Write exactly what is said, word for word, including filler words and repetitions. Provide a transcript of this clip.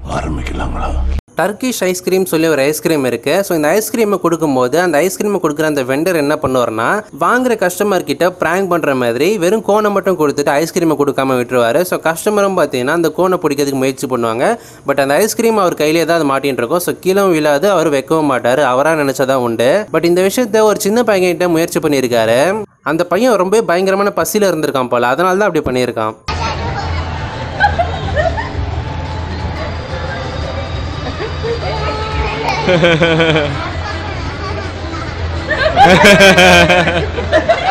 ஆரம்பிக்கலாங்களா? Turkish ice cream சொல்லி ஒரு ஐஸ்கிரீம் இருக்கு. ஸோ இந்த ஐஸ்கிரீமை கொடுக்கும்போது அந்த ஐஸ்கிரீமை கொடுக்குற அந்த வெண்டர் என்ன பண்ணுவார்னா, வாங்குற கஸ்டமர் கிட்ட பிராங்க் பண்ற மாதிரி வெறும் கோனை மட்டும் கொடுத்துட்டு ஐஸ்கிரீமை கொடுக்காம விட்டுருவாரு. ஸோ கஸ்டமரும் பார்த்தீங்கன்னா அந்த கோனை பிடிக்கிறதுக்கு முயற்சி பண்ணுவாங்க. பட் அந்த ஐஸ்கிரீம் அவர் கையிலே தான் அது மாட்டின்னு இருக்கும். ஸோ கீழே விழாது, அவர் வைக்கவும் மாட்டார், அவராக நினைச்சதான் உண்டு. பட் இந்த விஷயத்த ஒரு சின்ன பையன்கிட்ட முயற்சி பண்ணியிருக்காரு. அந்த பையன் ரொம்ப பயங்கரமான பசியில் இருந்திருக்கான் போல, அதனால தான் அப்படி பண்ணியிருக்கான். Ha ha ha ha.